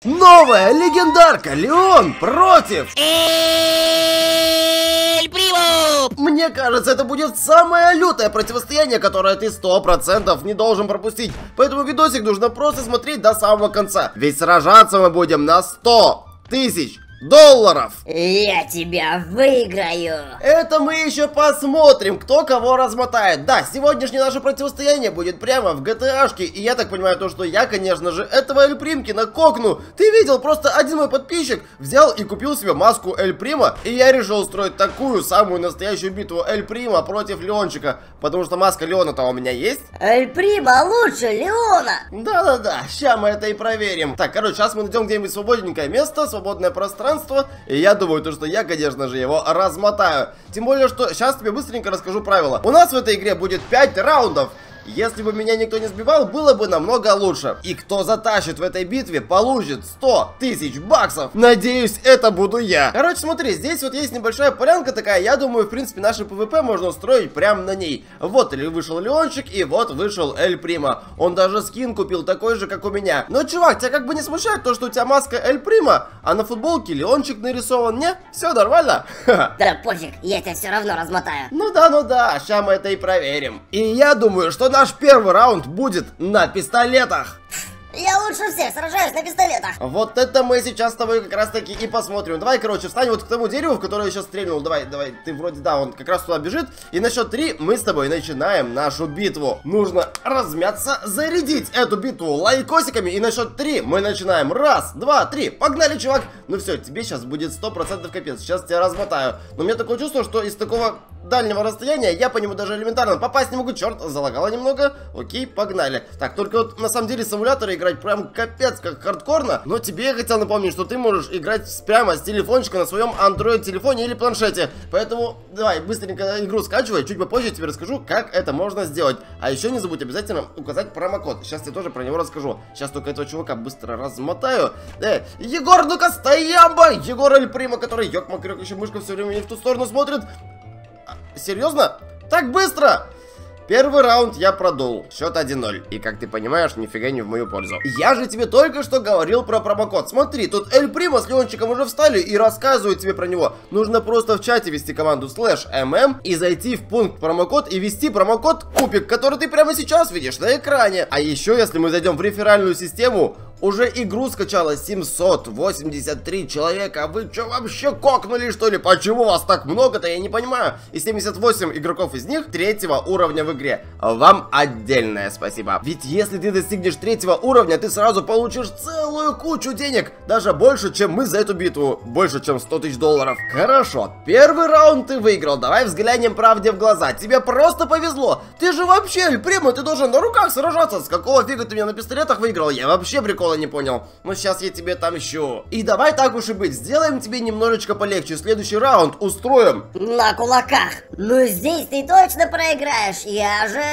Новая легендарка Леон против Эль Примо! Мне кажется, это будет самое лютое противостояние, которое ты 100% не должен пропустить. Поэтому видосик нужно просто смотреть до самого конца. Ведь сражаться мы будем на 100 тысяч долларов. Я тебя выиграю. Это мы еще посмотрим, кто кого размотает. Да, сегодняшнее наше противостояние будет прямо в GTA-шке. И я так понимаю, то, что я, конечно же, этого Эль Примкина кокну. Ты видел, просто один мой подписчик взял и купил себе маску Эль Прима. И я решил устроить такую самую настоящую битву Эль Прима против Леончика. Потому что маска Леона-то у меня есть. Эль Примо лучше Леона. Да-да-да, сейчас мы это и проверим. Так, короче, сейчас мы найдем где-нибудь свободненькое место, свободное пространство. И я думаю, то, что я, конечно же, его размотаю. Тем более, что сейчас тебе быстренько расскажу правила. У нас в этой игре будет 5 раундов. Если бы меня никто не сбивал, было бы намного лучше. И кто затащит в этой битве, получит 100 тысяч баксов. Надеюсь, это буду я. Короче, смотри, здесь вот есть небольшая полянка такая. Я думаю, в принципе, наше ПВП можно устроить прямо на ней. Вот вышел Леончик, и вот вышел Эль Примо. Он даже скин купил такой же, как у меня. Но, чувак, тебя как бы не смущает то, что у тебя маска Эль Примо, а на футболке Леончик нарисован? Не? Все нормально? Да пофиг, я тебя все равно размотаю. Ну да, сейчас мы это и проверим. И я думаю, что наш первый раунд будет на пистолетах. Я лучше всех сражаюсь на пистолетах. Вот это мы сейчас с тобой как раз таки и посмотрим. Давай, короче, встань вот к тому дереву, в которое я сейчас стрельнул. Давай, ты вроде, да, он как раз туда бежит. И на счет 3 мы с тобой начинаем нашу битву. Нужно размяться, зарядить эту битву лайкосиками. И на счет 3 мы начинаем. Раз, два, три. Погнали, чувак. Ну все, тебе сейчас будет 100% капец. Сейчас тебя размотаю. Но у меня такое чувство, что из такого дальнего расстояния я по нему даже элементарно попасть не могу. Черт, залагало немного. Окей, погнали. Так, только вот на самом деле симуляторы играть прям капец как хардкорно. Но тебе я хотел напомнить, что ты можешь играть прямо с телефончика на своем Android телефоне или планшете. Поэтому давай быстренько игру скачивай. Чуть попозже тебе расскажу, как это можно сделать. А еще не забудь обязательно указать промокод. Сейчас я тоже про него расскажу. Сейчас только этого чувака быстро размотаю. Егор, ну-ка, стоямба! Егор Эль Примо, который, ёк-макрёк, еще мышка все время не в ту сторону смотрит. Серьезно? Так быстро? Первый раунд я продул. Счет 1-0. И как ты понимаешь, нифига не в мою пользу. Я же тебе только что говорил про промокод. Смотри, тут Эль Примо с Леончиком уже встали и рассказывают тебе про него. Нужно просто в чате ввести команду /mm и зайти в пункт промокод и ввести промокод Кубик, который ты прямо сейчас видишь на экране. А еще, если мы зайдем в реферальную систему, уже игру скачало 783 человека. Вы что, вообще кокнули, что ли? Почему вас так много-то, я не понимаю. И 78 игроков из них 3-го уровня в игре. Вам отдельное спасибо. Ведь если ты достигнешь 3-го уровня, ты сразу получишь целую кучу денег. Даже больше, чем мы за эту битву. Больше, чем 100 тысяч долларов. Хорошо, первый раунд ты выиграл. Давай взглянем правде в глаза. Тебе просто повезло. Ты же вообще, Эль Примо, ты должен на руках сражаться. С какого фига ты меня на пистолетах выиграл? Я вообще прикол не понял. Но сейчас я тебе отомщу. И давай так уж и быть, сделаем тебе немножечко полегче. Следующий раунд устроим на кулаках. Ну здесь ты точно проиграешь. Я же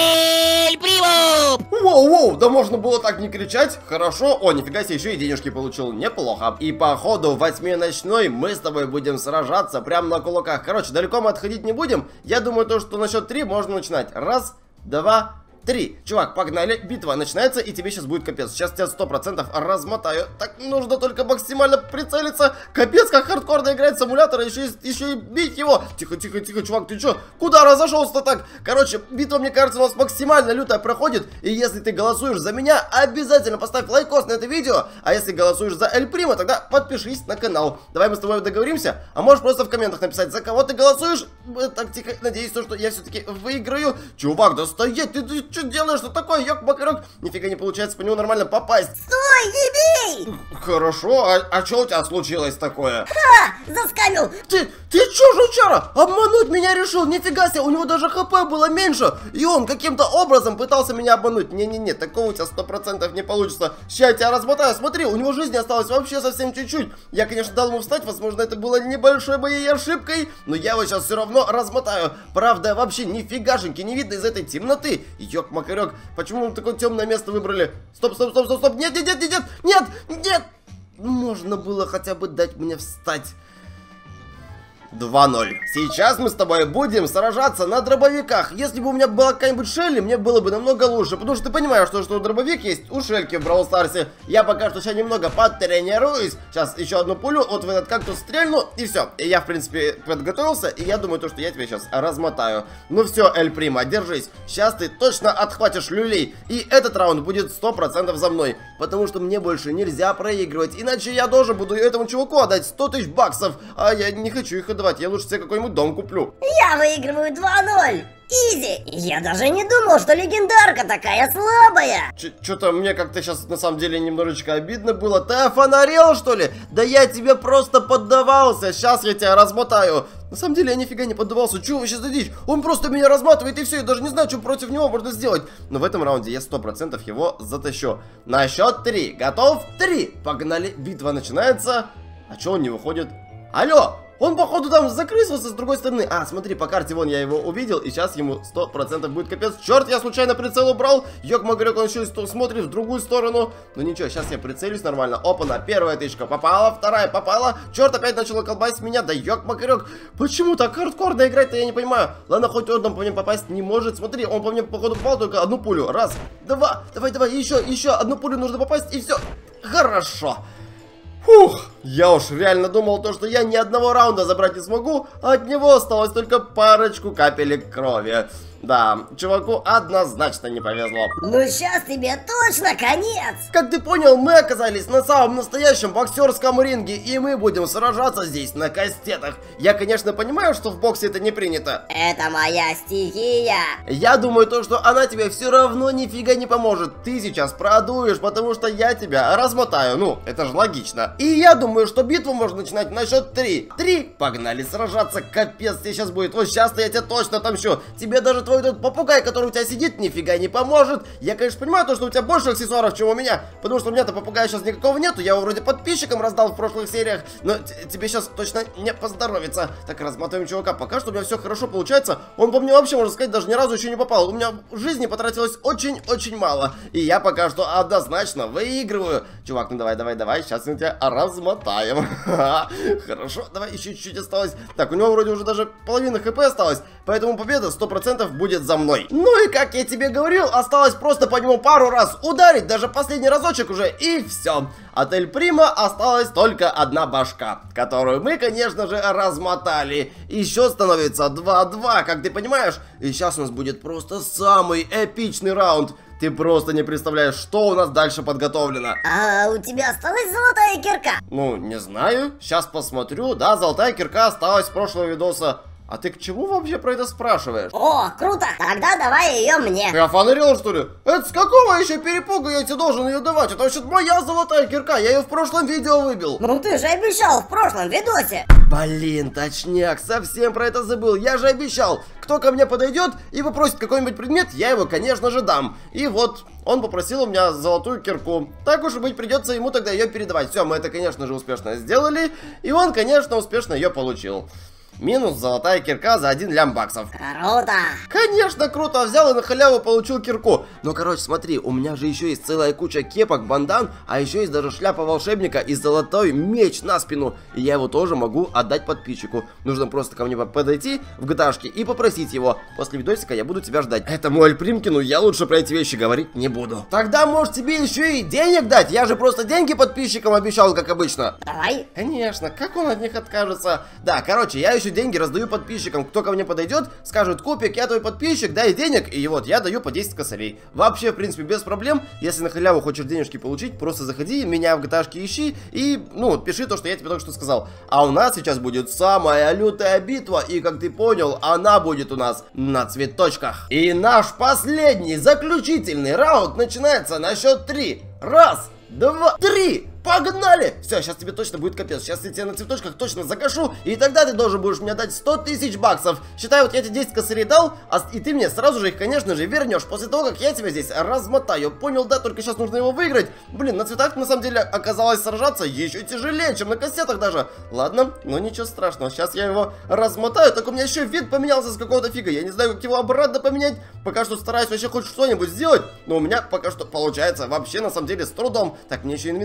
Эль Примо. Воу-воу, да можно было так не кричать. Хорошо. О, нифига себе, еще и денежки получил. Неплохо. И по ходу 8-ночной мы с тобой будем сражаться прямо на кулаках. Короче, далеко мы отходить не будем. Я думаю, то, что на счет 3 можно начинать. Раз, два, 3. Чувак, погнали. Битва начинается, и тебе сейчас будет капец. Сейчас тебя 100% размотаю. Так, нужно только максимально прицелиться. Капец, как хардкорно играть симулятор, еще и бить его. Тихо, тихо, тихо, чувак, ты что? Куда разошелся-то так? Короче, битва, мне кажется, у нас максимально лютая проходит. И если ты голосуешь за меня, обязательно поставь лайкос на это видео. А если голосуешь за Эль Примо, тогда подпишись на канал. Давай мы с тобой договоримся. А можешь просто в комментах написать, за кого ты голосуешь. Так, тихо, надеюсь, что я все-таки выиграю. Чувак, да стоять, ты что делаешь? Что такое? Ёк-макарёк. Нифига не получается по нему нормально попасть. Стой, не бей! Хорошо, а что у тебя случилось такое? Ха! Заскамил! Ты чё, жучара? Обмануть меня решил? Нифига себе, у него даже хп было меньше. И он каким-то образом пытался меня обмануть. Не-не-не, такого у тебя 100% не получится. Сейчас я тебя размотаю. Смотри, у него жизни осталось вообще совсем чуть-чуть. Я, конечно, дал ему встать. Возможно, это было небольшой моей ошибкой. Но я его сейчас все равно размотаю. Правда, вообще нифигашеньки не видно из этой темноты. Ёк-макарёк, почему мы такое темное место выбрали? Стоп, стоп, стоп, стоп, стоп. Нет, нет, нет, нет, нет, нет. Можно было хотя бы дать мне встать. 2-0. Сейчас мы с тобой будем сражаться на дробовиках. Если бы у меня была какая-нибудь Шелли, мне было бы намного лучше. Потому что ты понимаешь, что дробовик есть у Шельки в Бравл Старсе. Я пока что сейчас немного потренируюсь. Сейчас еще одну пулю вот в этот кактус стрельну. И все. И я, в принципе, подготовился. И я думаю, что я тебя сейчас размотаю. Ну все, Эль Прима, держись. Сейчас ты точно отхватишь люлей. И этот раунд будет 100% за мной. Потому что мне больше нельзя проигрывать. Иначе я должен буду этому чуваку отдать 100 000 баксов. А я не хочу их отдавать. Я лучше себе какой-нибудь дом куплю. Я выигрываю 2-0. Изи. Я даже не думал, что легендарка такая слабая. Что-то мне как-то сейчас на самом деле немножечко обидно было. Ты офонарел, что ли? Да я тебе просто поддавался. Сейчас я тебя размотаю. На самом деле я нифига не поддавался. Чего вы сейчас дадите? Он просто меня разматывает и все. Я даже не знаю, что против него можно сделать. Но в этом раунде я 100% его затащу. На счет 3. Готов? 3. Погнали. Битва начинается. А что он не выходит? Алло! Он, походу, там закрысился с другой стороны. А, смотри, по карте вон я его увидел. И сейчас ему 100% будет капец. Черт, я случайно прицел убрал. Ёк-магарёк, он еще и смотрит в другую сторону. Ну ничего, сейчас я прицелюсь нормально. Опа-на, первая тычка попала, вторая попала. Черт, опять начала колбасить меня. Да ёк-магарёк. Почему так хардкорно играть-то, я не понимаю. Ладно, хоть он по мне попасть не может. Смотри, он по мне, походу, попал только одну пулю. Раз, два, давай, еще одну пулю нужно попасть, и все. Хорошо. Фух, я уж реально думал, что я ни одного раунда забрать не смогу, а от него осталось только парочку капелек крови. Да, чуваку однозначно не повезло. Ну сейчас тебе точно конец. Как ты понял, мы оказались на самом настоящем боксерском ринге, и мы будем сражаться здесь на кастетах. Я, конечно, понимаю, что в боксе это не принято. Это моя стихия. Я думаю, что она тебе все равно нифига не поможет. Ты сейчас продуешь, потому что я тебя размотаю. Ну, это же логично. И я думаю, что битву можно начинать на счет 3. 3, погнали сражаться. Капец, тебе сейчас будет. Вот сейчас-то я тебя точно отомщу. Тебе даже твой этот попугай, который у тебя сидит, нифига не поможет. Я, конечно, понимаю что у тебя больше аксессуаров, чем у меня. Потому что у меня-то попугая сейчас никакого нету. Я его вроде подписчикам раздал в прошлых сериях. Но тебе сейчас точно не поздоровится. Так, размотаем чувака. Пока что у меня все хорошо получается. Он по мне вообще, можно сказать, даже ни разу еще не попал. У меня в жизни потратилось очень-очень мало. И я пока что однозначно выигрываю. Чувак, ну давай. Сейчас мы тебя размотаем. Хорошо, давай, еще чуть-чуть осталось. Так, у него вроде уже даже половина хп осталось. Поэтому победа 100% будет за мной. Ну и как я тебе говорил, осталось просто по нему пару раз ударить, даже последний разочек уже, и все. От Эль Прима осталась только одна башка, которую мы, конечно же, размотали. Еще становится 2-2, как ты понимаешь. И сейчас у нас будет просто самый эпичный раунд. Ты просто не представляешь, что у нас дальше подготовлено. А у тебя осталась золотая кирка? Ну, не знаю. Сейчас посмотрю. Да, золотая кирка осталась с прошлого видоса. А ты к чему вообще про это спрашиваешь? О, круто! Тогда давай ее мне. Ты офонарел, что ли? Это с какого еще перепуга я тебе должен ее давать? Это вообще моя золотая кирка, я ее в прошлом видео выбил. Ну ты же обещал в прошлом видосе. Блин, точняк, совсем про это забыл. Я же обещал, кто ко мне подойдет и попросит какой-нибудь предмет, я его, конечно же, дам. И вот, он попросил у меня золотую кирку. Так уж и быть, придется ему тогда ее передавать. Все, мы это, конечно же, успешно сделали. И он, конечно, успешно ее получил. Минус золотая кирка за 1 лям баксов. Круто! Конечно, круто! Взял и на халяву получил кирку. Но, короче, смотри, у меня же еще есть целая куча кепок, бандан, а еще есть даже шляпа волшебника и золотой меч на спину. И я его тоже могу отдать подписчику. Нужно просто ко мне подойти в GTA-шке и попросить его. После видосика я буду тебя ждать. Этому Эль Примкину я лучше про эти вещи говорить не буду. Тогда, может, тебе еще и денег дать? Я же просто деньги подписчикам обещал, как обычно. Давай. Конечно, как он от них откажется? Да, короче, я еще деньги раздаю подписчикам. Кто ко мне подойдет, скажет: Купик, я твой подписчик, дай денег. И вот, я даю по 10 косарей. Вообще, в принципе, без проблем. Если на халяву хочешь денежки получить, просто заходи, меня в GTA-шке ищи и, ну, пиши то, что я тебе только что сказал. А у нас сейчас будет самая лютая битва. И, как ты понял, она будет у нас на цветочках. И наш последний, заключительный раунд начинается на счет 3. Раз, два, три. Погнали! Все, сейчас тебе точно будет капец. Сейчас я тебе на цветочках точно закашу, и тогда ты должен будешь мне дать 100 000 баксов. Считай, вот я тебе 10 косарей дал, и ты мне сразу же их, конечно же, вернешь после того, как я тебя здесь размотаю. Понял, да? Только сейчас нужно его выиграть. Блин, на цветах на самом деле оказалось сражаться еще тяжелее, чем на кассетах даже. Ладно, но ничего страшного. Сейчас я его размотаю. Так у меня еще вид поменялся с какого-то фига. Я не знаю, как его обратно поменять. Пока что стараюсь вообще хоть что-нибудь сделать, но у меня пока что получается вообще на самом деле с трудом. Так, мне еще инвентарь этот мешает.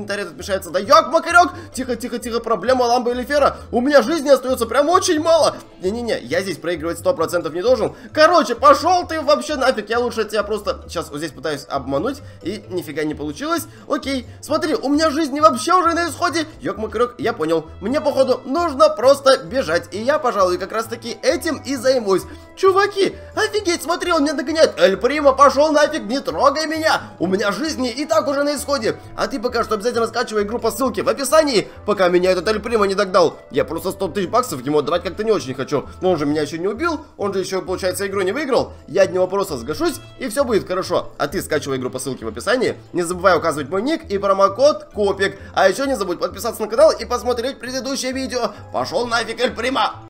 возвращается. Да ёк-макарёк! Тихо, тихо, тихо, проблема лампы Элифера. У меня жизни остается прям очень мало. Не-не-не, я здесь проигрывать 100% не должен. Короче, пошел ты вообще нафиг. Я лучше тебя просто сейчас вот здесь пытаюсь обмануть. И нифига не получилось. Окей, смотри, у меня жизни вообще уже на исходе. Ёк-макарёк, я понял. Мне, походу, нужно просто бежать. И я, пожалуй, как раз таки этим и займусь. Чуваки, офигеть, смотри, он меня догоняет. Эль Прима, пошел нафиг, не трогай меня. У меня жизни и так уже на исходе. А ты пока что обязательно скачивай игру по ссылке в описании, пока меня этот Эль Прима не догнал. Я просто 100 тысяч баксов ему отдавать как-то не очень хочу. Но он же меня еще не убил, он же еще, получается, игру не выиграл. Я от него просто сгашусь, и все будет хорошо. А ты скачивай игру по ссылке в описании. Не забывай указывать мой ник и промокод Копик. А еще не забудь подписаться на канал и посмотреть предыдущее видео. Пошел нафиг, Эль Прима!